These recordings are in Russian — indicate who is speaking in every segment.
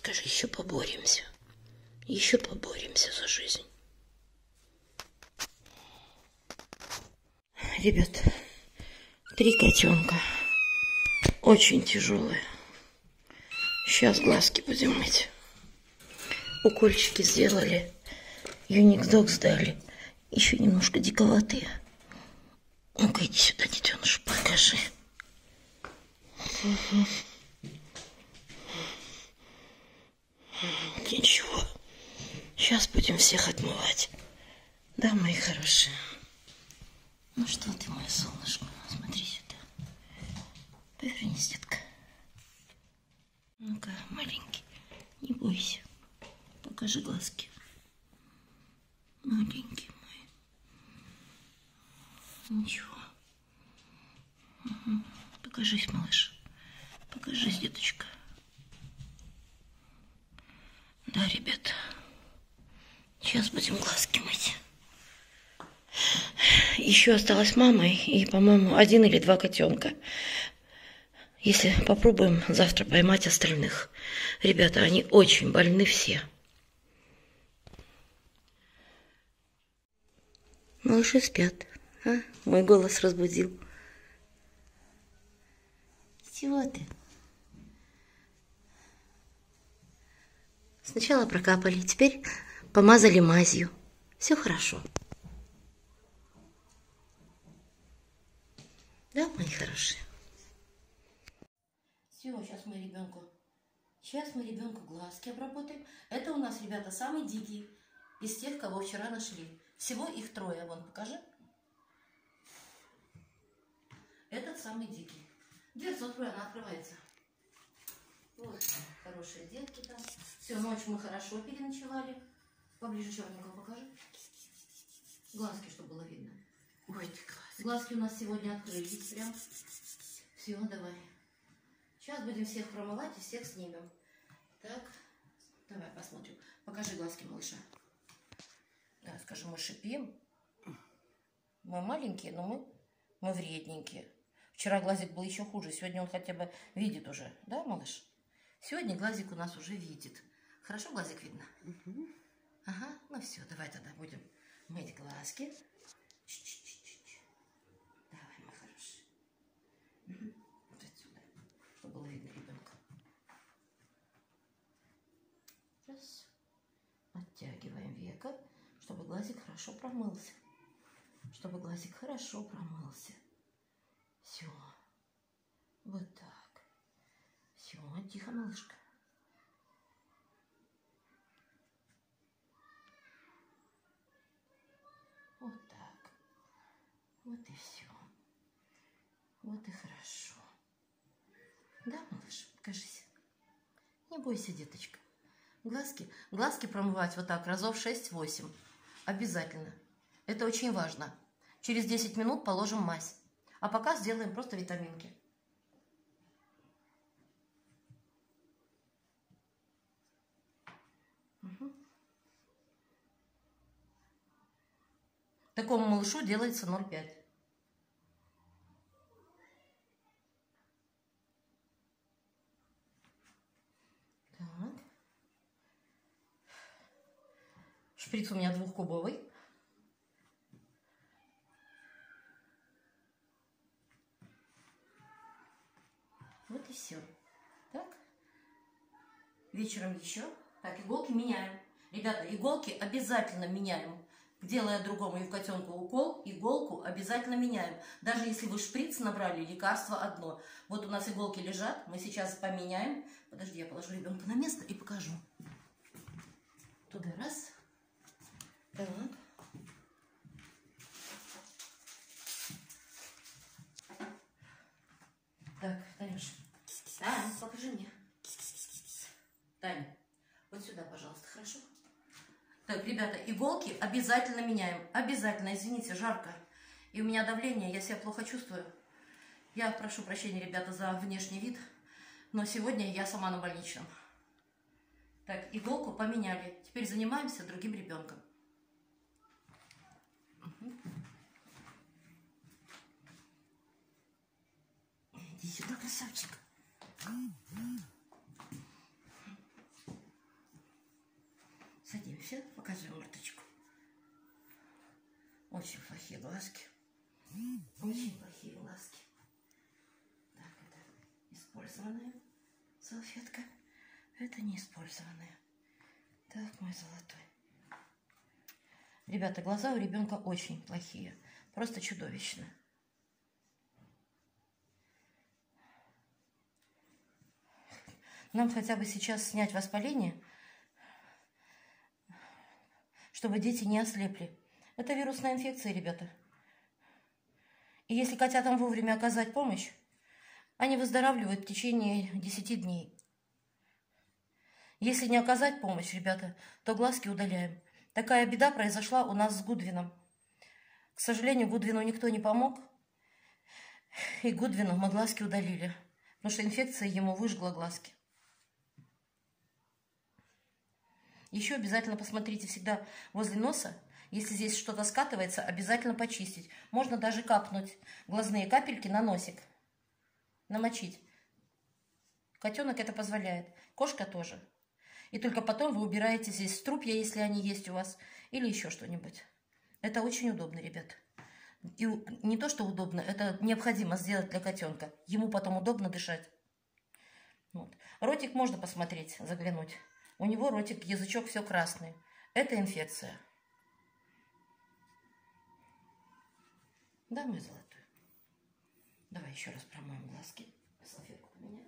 Speaker 1: Скажи, еще поборемся. Еще поборемся за жизнь. Ребят, 3 котенка. Очень тяжелые. Сейчас глазки будем мыть. Укольчики сделали. Юникс-дог сдали. Еще немножко диковатые. Ну-ка, иди сюда, детеныш, покажи. Ничего. Сейчас будем всех отмывать. Да, мои хорошие? Ну что ты, мое солнышко? Смотри сюда. Повернись, детка. Ну-ка, маленький. Не бойся. Покажи глазки. Маленький мой. Ничего. Угу. Покажись, малыш. Покажись, деточка. Да, ребята. Сейчас будем глазки мыть. Еще осталась мама и, по-моему, 1 или 2 котенка. Если попробуем завтра поймать остальных. Ребята, они очень больны все. Малыши спят. А? Мой голос разбудил. Чего ты? Сначала прокапали, теперь помазали мазью. Все хорошо. Да, мои хорошие? Все, сейчас мы ребенку глазки обработаем. Это у нас, ребята, самый дикий из тех, кого вчера нашли. Всего их 3. Вон, покажи. Этот самый дикий. Дверцу открой, она открывается. Вот, хорошие детки там. Все, ночью мы хорошо переночевали. Поближе черненького покажи. Глазки, чтобы было видно. Ой, ты глазки. Глазки у нас сегодня открылись прям. Все, давай. Сейчас будем всех промывать и всех снимем. Так, давай посмотрим. Покажи глазки малыша. Да, скажи, мы шипим. Мы маленькие, но мы вредненькие. Вчера глазик был еще хуже. Сегодня он хотя бы видит уже. Да, малыш? Сегодня глазик у нас уже видит. Хорошо глазик видно? Угу. Ага, ну все, давай тогда будем мыть глазки. Чуть-чуть. Давай, мой хороший. Угу. Вот отсюда, чтобы было видно ребенка. Сейчас оттягиваем веко, чтобы глазик хорошо промылся. Чтобы глазик хорошо промылся. Все. Вот так. Все, тихо, малышка. Вот так. Вот и все. Вот и хорошо. Да, малыш, покажись. Не бойся, деточка. Глазки промывать вот так разов 6-8. Обязательно. Это очень важно. Через 10 минут положим мазь. А пока сделаем просто витаминки. Угу. Такому малышу делается 0,5. Так. Шприц у меня 2-кубовый. Вот и все. Так. Вечером еще. Так, иголки меняем. Ребята, иголки обязательно меняем. Делая другому и в котенку укол, иголку обязательно меняем. Даже если вы шприц набрали, лекарство одно. Вот у нас иголки лежат, мы сейчас поменяем. Подожди, я положу ребенка на место и покажу. Туда раз. Так. Так, Танюша. Тань, покажи мне. Таня, вот сюда, пожалуйста, хорошо? Так, ребята, иголки обязательно меняем. Обязательно, извините, жарко. И у меня давление, я себя плохо чувствую. Я прошу прощения, ребята, за внешний вид. Но сегодня я сама на больничном. Так, иголку поменяли. Теперь занимаемся другим ребенком. Угу. Иди сюда, красавчик. Видите? Покажи мордочку. Очень плохие глазки. Очень плохие глазки. Так, это использованная салфетка. Это не использованная. Так, мой золотой. Ребята, глаза у ребенка очень плохие. Просто чудовищно. Нам хотя бы сейчас снять воспаление, чтобы дети не ослепли. Это вирусная инфекция, ребята. И если котятам вовремя оказать помощь, они выздоравливают в течение 10 дней. Если не оказать помощь, ребята, то глазки удаляем. Такая беда произошла у нас с Гудвином. К сожалению, Гудвину никто не помог. И Гудвину мы глазки удалили. Потому что инфекция ему выжгла глазки. Еще обязательно посмотрите всегда возле носа. Если здесь что-то скатывается, обязательно почистить. Можно даже капнуть глазные капельки на носик. Намочить. Котенок это позволяет. Кошка тоже. И только потом вы убираете здесь струпья, если они есть у вас. Или еще что-нибудь. Это очень удобно, ребят. И не то, что удобно, это необходимо сделать для котенка. Ему потом удобно дышать. Вот. Ротик можно посмотреть, заглянуть. У него ротик, язычок все красный. Это инфекция. Да, мой золотой? Давай еще раз промоем глазки. Салфетку поменяем.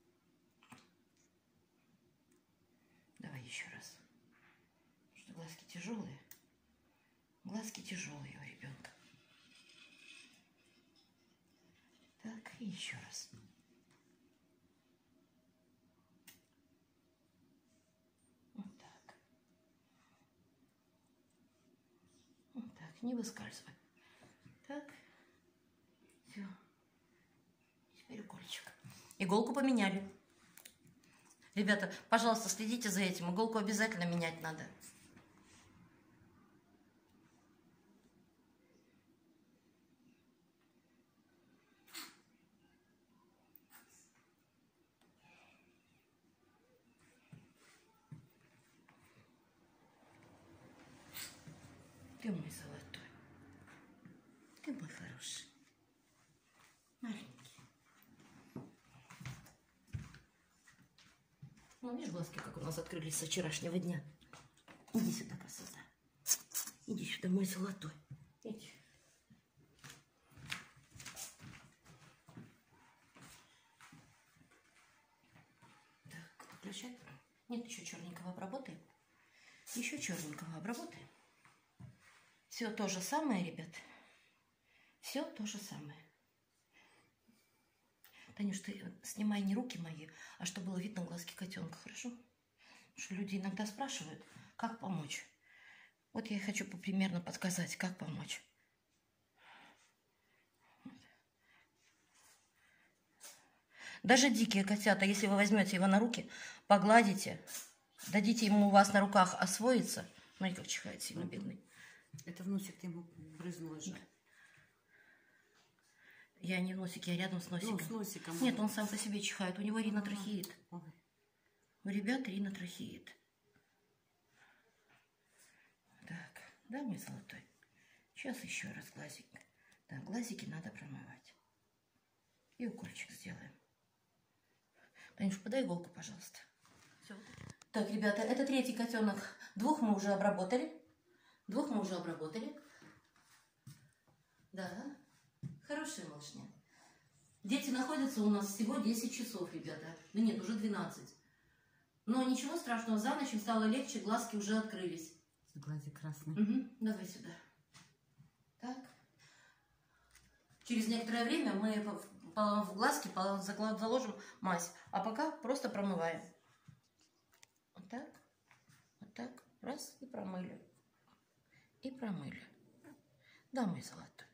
Speaker 1: Давай еще раз. Потому что глазки тяжелые. Глазки тяжелые у ребенка. Так, и еще раз. Вот так. Вот так, не выскальзывай. Так. Все. Теперь укольчик. Иголку поменяли. Ребята, пожалуйста, следите за этим. Иголку обязательно менять надо. Ты мой золотой. Ты мой хороший. Маленький. Ну, видишь, глазки как у нас открылись со вчерашнего дня. Иди сюда, красота. Иди сюда, мой золотой. Иди. Так, выключай. Нет, еще черненького обработаем. Еще черненького обработаем. Все то же самое, ребят. Все то же самое. Танюш, ты снимай не руки мои, а чтобы было видно глазки котенка, хорошо? Потому что люди иногда спрашивают, как помочь. Вот я хочу примерно подсказать, как помочь. Даже дикие котята, если вы возьмете его на руки, погладите, дадите ему у вас на руках освоиться. Смотри, как чихает сильно, бедный.
Speaker 2: Это в носик ты ему брызнула же.
Speaker 1: Я не в носике, я рядом с носиком.
Speaker 2: Ну, с носиком.
Speaker 1: Нет, он сам по себе чихает. У него ринотрахеид. У ребят ринотрахеид. Так, да, мой золотой? Сейчас еще раз глазик. Да, глазики надо промывать. И укольчик сделаем. Танюш, подай иголку, пожалуйста. Все. Так, ребята, это третий котенок. Двух мы уже обработали. Да. Хорошая малышня. Дети находятся у нас всего 10 часов, ребята. Да нет, уже 12. Но ничего страшного, за ночь им стало легче, глазки уже открылись.
Speaker 2: Глазик красный.
Speaker 1: Угу. Давай сюда. Так. Через некоторое время мы в глазки заложим мазь, а пока просто промываем. Вот так. Вот так. Раз и промыли. И промыли. Да, мой золотой.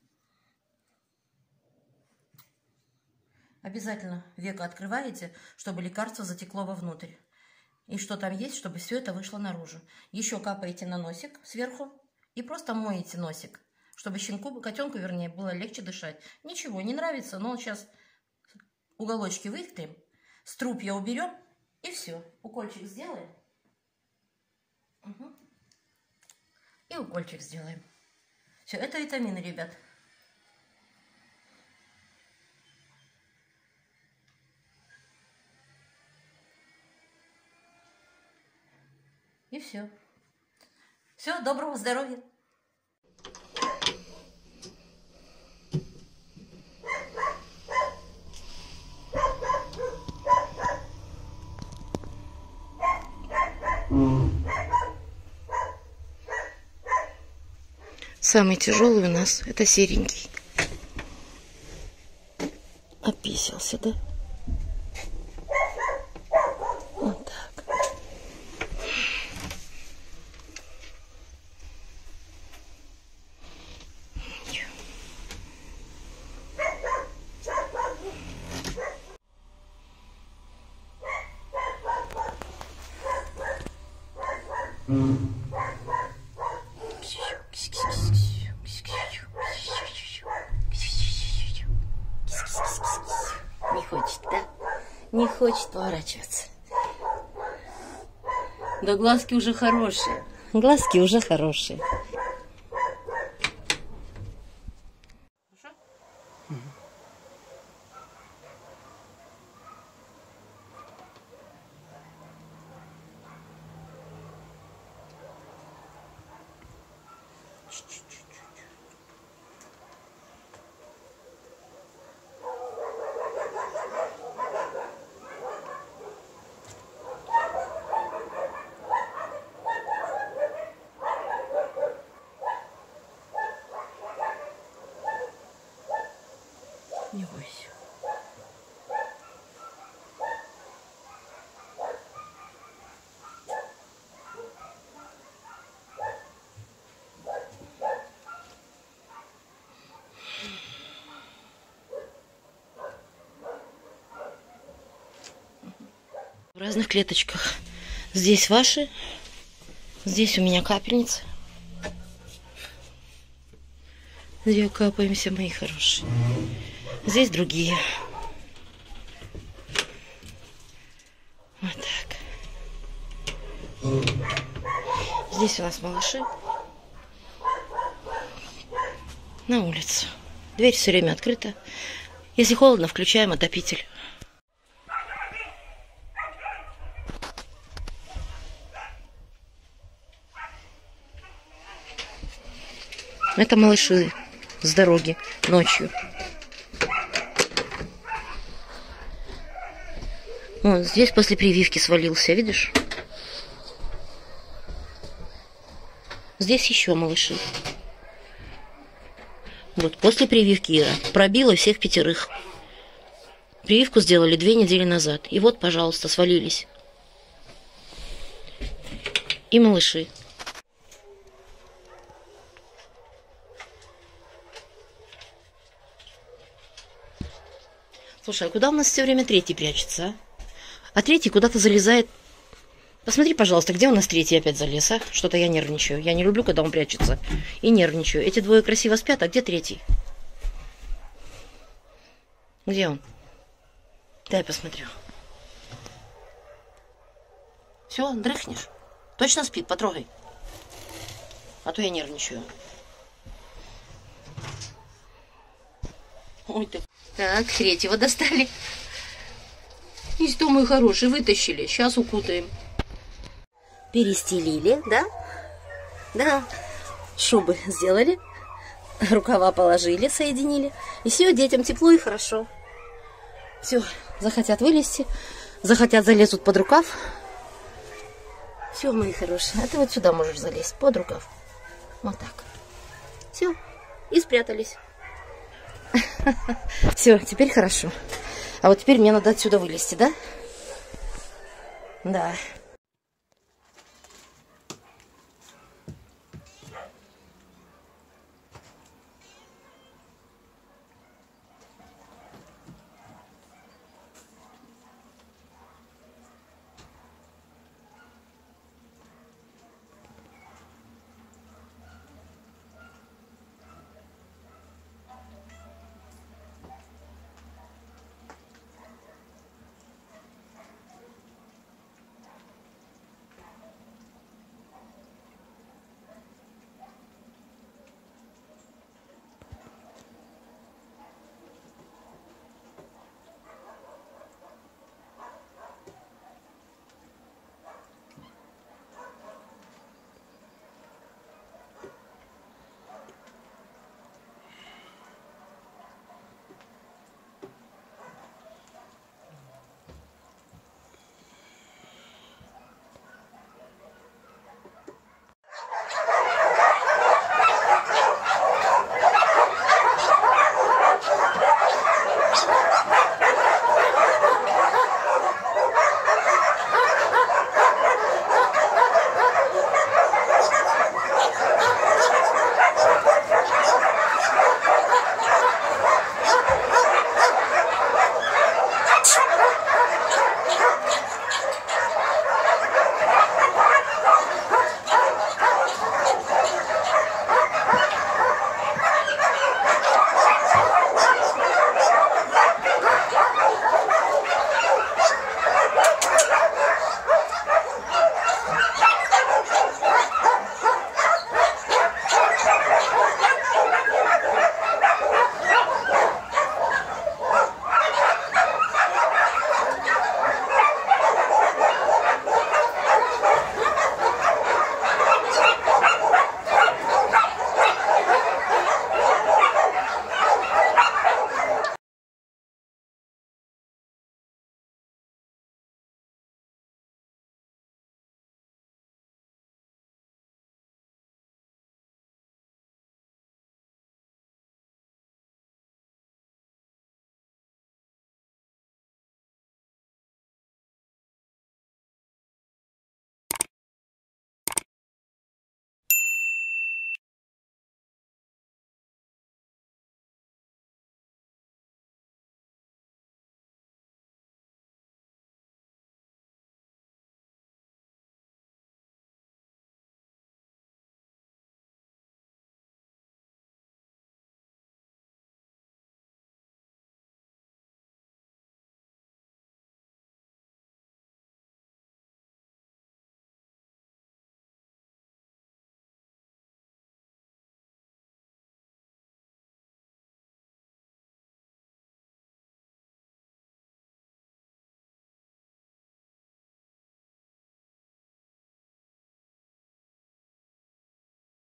Speaker 1: Обязательно веко открываете, чтобы лекарство затекло вовнутрь. И что там есть, чтобы все это вышло наружу. Еще капаете на носик сверху и просто моете носик, чтобы котенку, вернее, было легче дышать. Ничего, не нравится, но сейчас уголочки вытрем, струпья уберем и все. Укольчик сделаем. Угу. И укольчик сделаем. Все, это витамины, ребят. И все. Все, доброго здоровья. Самый тяжелый у нас это серенький. Описался, да? Вот так. Не хочет, да? Не хочет поворачиваться. Да глазки уже хорошие. Глазки уже хорошие. Хорошо? Не бойся. В разных клеточках. Здесь ваши, здесь у меня капельница. Где капаемся, мои хорошие. Здесь другие. Вот так. Здесь у нас малыши. На улицу. Дверь все время открыта. Если холодно, включаем отопитель. Это малыши с дороги ночью. Вот здесь после прививки свалился, видишь? Здесь еще малыши. Вот после прививки Ира пробила всех 5. Прививку сделали 2 недели назад. И вот, пожалуйста, свалились. И малыши. Слушай, а куда у нас все время 3-й прячется, а? А 3-й куда-то залезает. Посмотри, пожалуйста, где у нас 3-й опять залез, а? Что-то я нервничаю. Я не люблю, когда он прячется. И нервничаю. Эти 2 красиво спят, а где 3-й? Где он? Дай посмотрю. Все, дрыхнешь? Точно спит? Потрогай. А то я нервничаю. Ой ты. Так, 3-го достали. И что, мой хороший, вытащили. Сейчас укутаем. Перестелили, да? Да. Шубы сделали. Рукава положили, соединили. И все, детям тепло и хорошо. Все, захотят вылезти. Захотят залезут под рукав. Все, мои хорошие. А ты вот сюда можешь залезть, под рукав. Вот так. Все. И спрятались. Все, теперь хорошо. А вот теперь мне надо отсюда вылезти, да? Да.